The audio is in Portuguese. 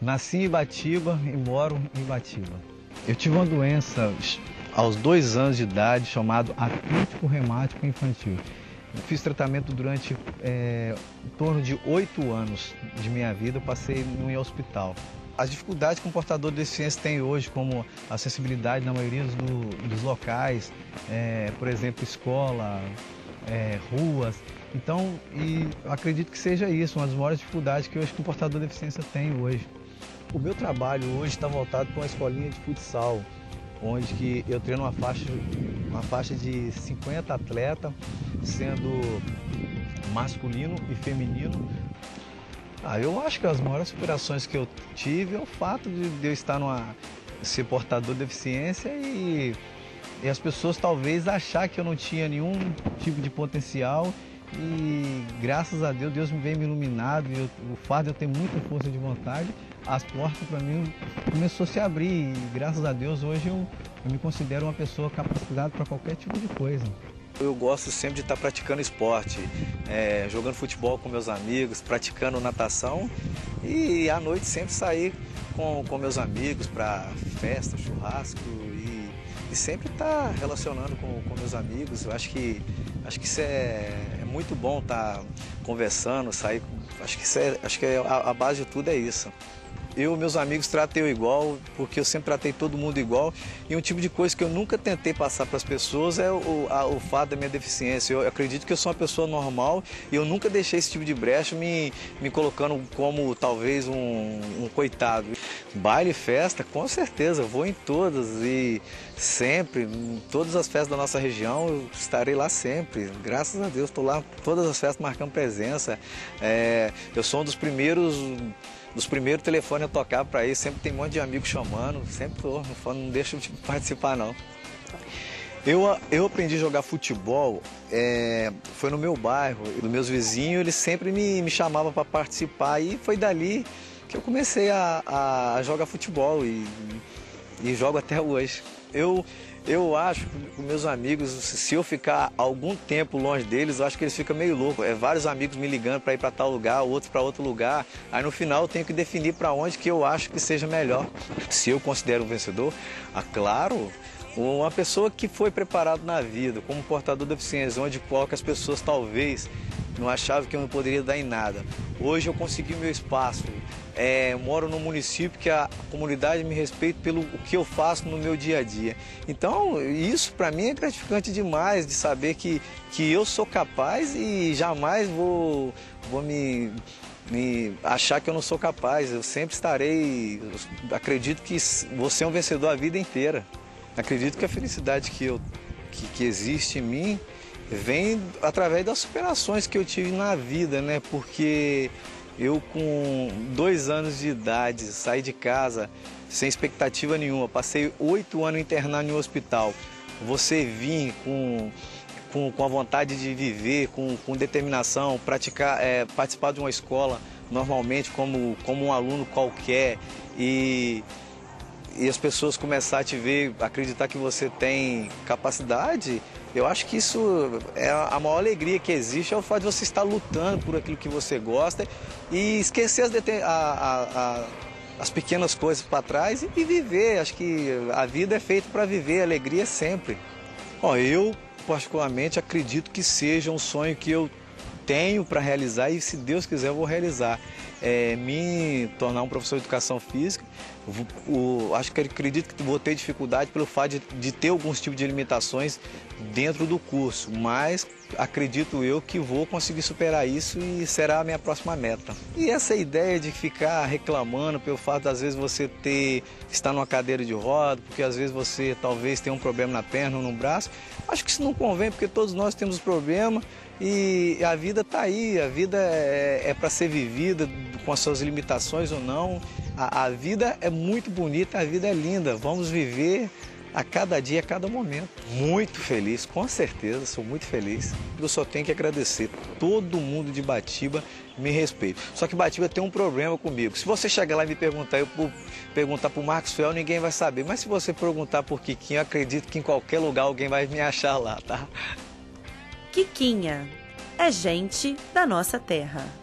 Nasci em Ibatiba e moro em Ibatiba. Eu tive uma doença aos 2 anos de idade chamado artrite reumático infantil. Eu fiz tratamento durante em torno de 8 anos de minha vida, eu passei em hospital. As dificuldades que um portador de deficiência tem hoje, como a acessibilidade na maioria dos locais, por exemplo, escola, ruas. Então, eu acredito que seja isso, uma das maiores dificuldades que um portador de deficiência tem hoje. O meu trabalho hoje está voltado para uma escolinha de futsal, onde que eu treino uma faixa de 50 atletas, sendo masculino e feminino. Eu acho que as maiores superações que eu tive é o fato de eu ser portador de deficiência e as pessoas talvez achar que eu não tinha nenhum tipo de potencial e graças a Deus, Deus me veio me iluminado e o fato de eu ter muita força de vontade, as portas para mim começou a se abrir e graças a Deus hoje eu me considero uma pessoa capacitada para qualquer tipo de coisa. Eu gosto sempre de estar praticando esporte, jogando futebol com meus amigos, praticando natação e à noite sempre sair com meus amigos para festa, churrasco e sempre estar relacionando com meus amigos. Eu acho que isso é muito bom estar conversando, sair. Acho que a base de tudo é isso. Eu e meus amigos tratam eu igual, porque eu sempre tratei todo mundo igual. E um tipo de coisa que eu nunca tentei passar para as pessoas é o fato da minha deficiência. Eu acredito que eu sou uma pessoa normal e eu nunca deixei esse tipo de brecha me colocando como talvez um coitado. Baile e festa, com certeza, eu vou em todas e sempre, em todas as festas da nossa região, eu estarei lá sempre. Graças a Deus, estou lá, todas as festas marcando presença. Eu sou um dos primeiros telefones a tocar para ir, sempre tem um monte de amigos chamando, sempre estou, não deixo de participar não. Eu aprendi a jogar futebol, foi no meu bairro, dos meus vizinhos, eles sempre me chamavam para participar e foi dali que eu comecei a jogar futebol e jogo até hoje. Eu acho que meus amigos, se eu ficar algum tempo longe deles, eu acho que eles ficam meio loucos. Vários amigos me ligando para ir para tal lugar, outros para outro lugar. Aí no final eu tenho que definir para onde que eu acho que seja melhor. Se eu considero um vencedor, claro, uma pessoa que foi preparada na vida, como portador de deficiência, onde poucas pessoas talvez não achavam que eu não poderia dar em nada. Hoje eu consegui meu espaço. Moro num município que a comunidade me respeita pelo que eu faço no meu dia a dia. Então, isso para mim é gratificante demais, de saber que eu sou capaz e jamais vou me achar que eu não sou capaz. Eu sempre estarei, acredito que vou ser um vencedor a vida inteira. Acredito que a felicidade que existe em mim vem através das superações que eu tive na vida, né? Porque eu com 2 anos de idade saí de casa sem expectativa nenhuma, passei 8 anos internado em um hospital. Você vir com a vontade de viver, com determinação, participar de uma escola normalmente como um aluno qualquer e as pessoas começarem a te ver, acreditar que você tem capacidade, eu acho que isso é a maior alegria que existe, é o fato de você estar lutando por aquilo que você gosta e esquecer as pequenas coisas para trás e viver. Acho que a vida é feita para viver, a alegria sempre. Eu particularmente acredito que seja um sonho que eu tenho para realizar e se Deus quiser eu vou realizar. Me tornar um professor de educação física. Acredito que vou ter dificuldade pelo fato de ter alguns tipos de limitações dentro do curso, mas acredito eu que vou conseguir superar isso e será a minha próxima meta. E essa ideia de ficar reclamando pelo fato de às vezes você estar numa cadeira de roda, porque às vezes você talvez tenha um problema na perna ou no braço, acho que isso não convém, porque todos nós temos problemas e a vida está aí, a vida é para ser vivida com as suas limitações ou não. A vida é muito bonita, a vida é linda, vamos viver a cada dia, a cada momento. Muito feliz, com certeza, sou muito feliz. Eu só tenho que agradecer, todo mundo de Ibatiba me respeita. Só que Ibatiba tem um problema comigo. Se você chegar lá e me perguntar, perguntar para o Marcos Fel, ninguém vai saber. Mas se você perguntar por Quiquinha, eu acredito que em qualquer lugar alguém vai me achar lá, tá? Quiquinha é gente da nossa terra.